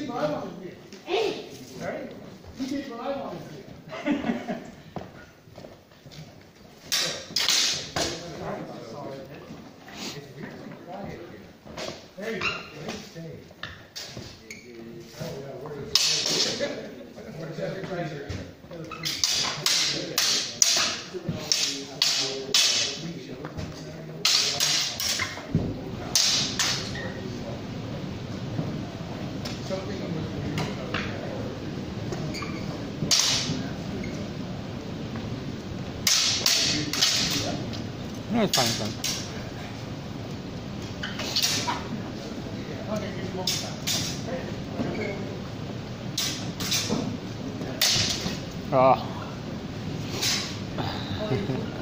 did what I wanted to do. Hey! Right? You did what I wanted to do. There you go. Where's everybody? No, it's fine. Oh.